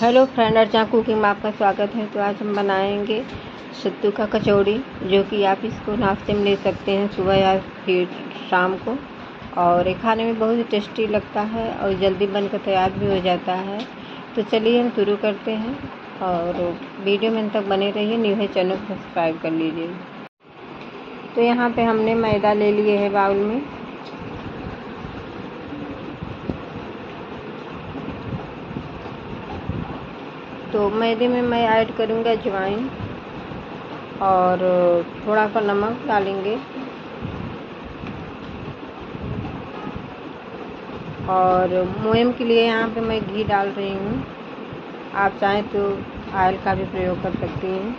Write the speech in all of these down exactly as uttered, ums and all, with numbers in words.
Hello friend, अर्चना cooking में आपका स्वागत है। तो आज हम बनाएंगे सत्तू का कचौड़ी, जो कि आप इसको नाश्ते में ले सकते हैं सुबह या फिर शाम को। और ये खाने में बहुत ही टेस्टी लगता है और जल्दी बनकर तैयार भी हो जाता है। तो चलिए हम शुरू करते हैं और वीडियो में तक बने रहिए। न्यू है चैनल को सब्सक्राइब कर लीजिए। तो यहाँ पे हमने मैदा ले लिए है बाउल में। तो मैदे में मैं ऐड करूँगा अजवाइन और थोड़ा सा नमक डालेंगे और मोयम के लिए यहाँ पे मैं घी डाल रही हूँ। आप चाहें तो ऑयल का भी प्रयोग कर सकती हैं।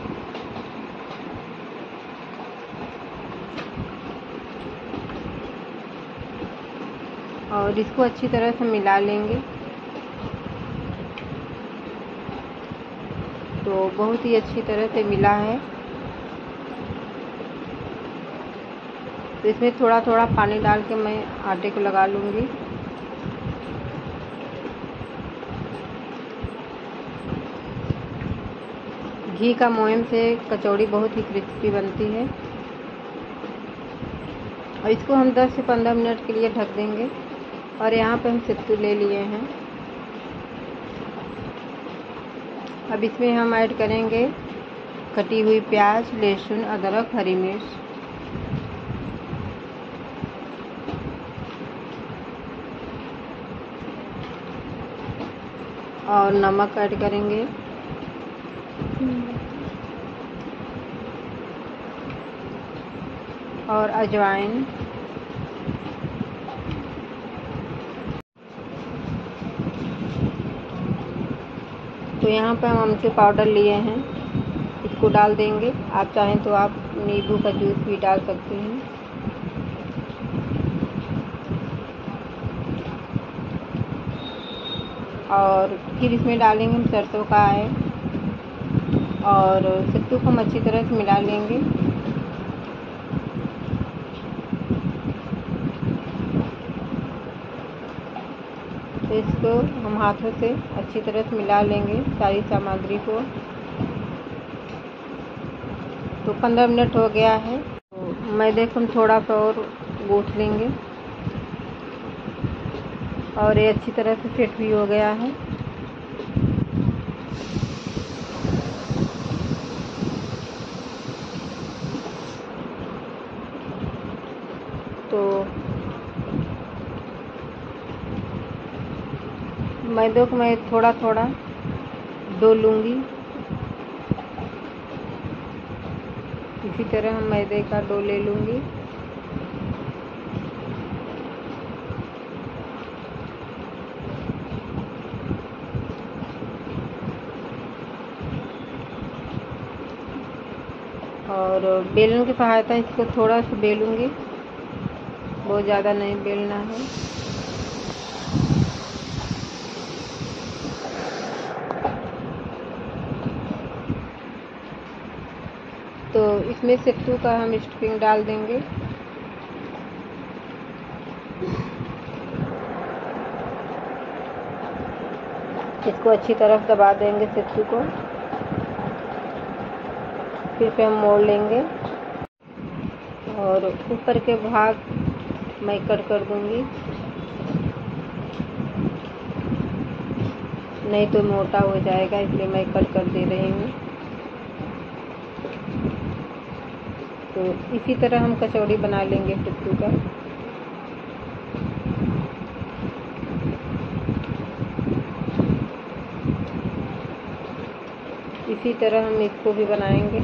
और इसको अच्छी तरह से मिला लेंगे। तो बहुत ही अच्छी तरह से मिला है। तो इसमें थोड़ा थोड़ा पानी डाल के मैं आटे को लगा लूँगी। घी का मोयम से कचौड़ी बहुत ही क्रिस्पी बनती है। और इसको हम दस से पंद्रह मिनट के लिए ढक देंगे। और यहाँ पे हम सत्तू ले लिए हैं। अब इसमें हम ऐड करेंगे कटी हुई प्याज, लहसुन, अदरक, हरी मिर्च। और नमक ऐड करेंगे। और अजवाइन। तो यहाँ पर हम अमचूर पाउडर लिए हैं, इसको डाल देंगे। आप चाहें तो आप नींबू का जूस भी डाल सकते हैं। और फिर इसमें डालेंगे हम सरसों का ऑयल और सत्तू को हम अच्छी तरह से मिला लेंगे। तो इसको हम हाथों से अच्छी तरह से मिला लेंगे सारी सामग्री को। तो पंद्रह मिनट हो गया है। तो मैदे को हम थोड़ा सा और गूँथ लेंगे और ये अच्छी तरह से सेट भी हो गया है। तो मैदे को मैं थोड़ा थोड़ा डो लूँगी। इसी तरह हम मैदे का डो ले लूँगी। और बेलन की सहायता इसको थोड़ा सा बेलूँगी, बहुत ज़्यादा नहीं बेलना है। तो इसमें सत्तू का हम स्टफिंग डाल देंगे। इसको अच्छी तरह दबा देंगे सत्तू को। फिर से हम मोड़ लेंगे और ऊपर के भाग मैं कट कर दूंगी, नहीं तो मोटा हो जाएगा, इसलिए मैं कट कर दे रही हूँ। तो इसी तरह हम कचौड़ी बना लेंगे सत्तू का। इसी तरह हम इसको भी बनाएंगे।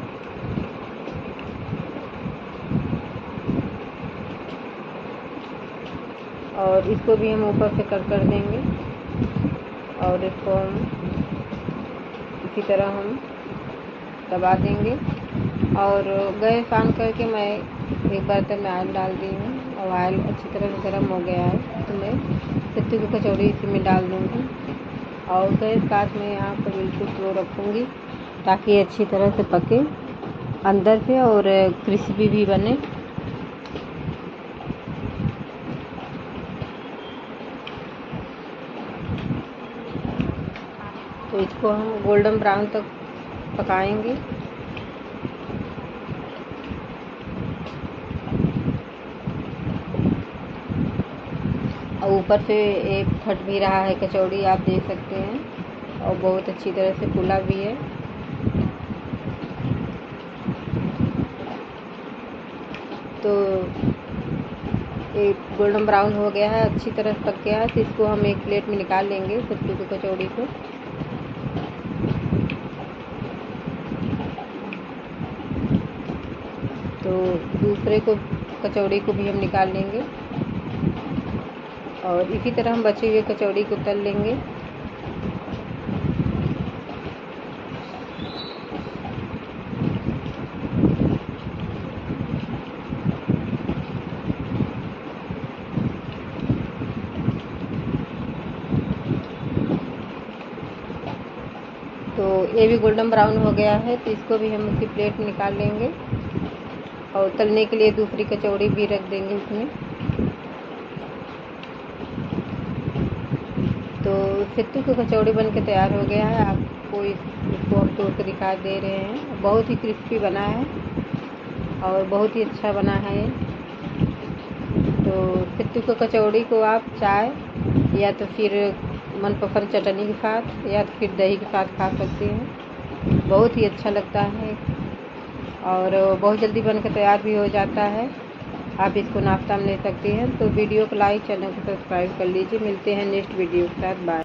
और इसको भी हम ऊपर से कट कर देंगे और इसको हम इसी तरह हम दबा देंगे। और गैस ऑन करके मैं एक बर्तन में ऑयल डाल दी हूँ और ऑयल अच्छी तरह से गर्म हो गया है। तो मैं सत्तू की कचौड़ी इसी में डाल दूँगी और गैस काट में यहाँ पर बिल्कुल स्लो रखूँगी ताकि अच्छी तरह से पके अंदर से और क्रिस्पी भी बने। तो इसको हम गोल्डन ब्राउन तक पकाएंगे। और ऊपर से एक फट भी रहा है कचौड़ी, आप देख सकते हैं, और बहुत अच्छी तरह से फूला भी है। तो एक गोल्डन ब्राउन हो गया है, अच्छी तरह पक गया है। तो इसको हम एक प्लेट में निकाल लेंगे सत्तू की कचौड़ी को। तो दूसरे को कचौड़ी को भी हम निकाल लेंगे और इसी तरह हम बचे हुए कचौड़ी को तल लेंगे। तो ये भी गोल्डन ब्राउन हो गया है, तो इसको भी हम उसी प्लेट में निकाल लेंगे और तलने के लिए दूसरी कचौड़ी भी रख देंगे इसमें। तो सत्तू की कचौड़ी बनके तैयार हो गया है। आपको इसको हम तोड़ के दिखा दे रहे हैं। बहुत ही क्रिस्पी बना है और बहुत ही अच्छा बना है। तो सत्तू की कचौड़ी को आप चाय या तो फिर मनपसंद चटनी के साथ या तो फिर दही के साथ खा सकते हैं। बहुत ही अच्छा लगता है और बहुत जल्दी बनकर तैयार भी हो जाता है। आप इसको नाश्ता में ले सकते हैं। तो वीडियो को लाइक, चैनल को सब्सक्राइब कर लीजिए। मिलते हैं नेक्स्ट वीडियो के साथ। बाय।